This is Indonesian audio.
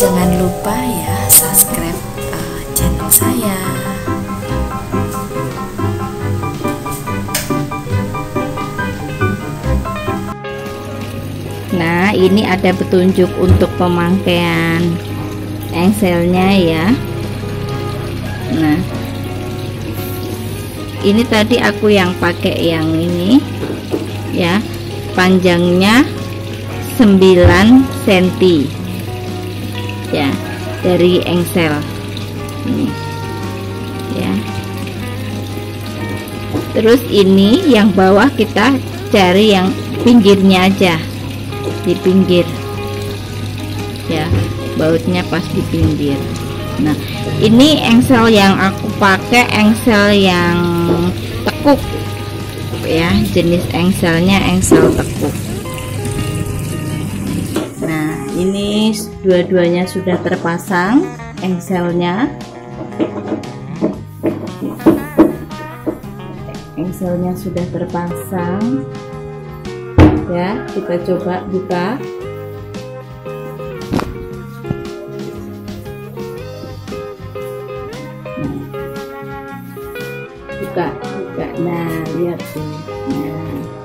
Jangan lupa ya subscribe channel saya. Nah, ini ada petunjuk untuk pemakaian engselnya ya. Nah, ini tadi aku yang pakai yang ini ya, panjangnya 9 cm ya, dari engsel ini ya. Terus ini yang bawah kita cari yang pinggirnya aja, di pinggir ya, bautnya pas di pinggir. Nah, ini engsel yang aku pakai engsel yang tekuk ya, jenis engselnya engsel tekuk. Nah, ini dua-duanya sudah terpasang engselnya. Engselnya sudah terpasang ya, kita coba buka. Buka. Nah, lihat tuh. Nah,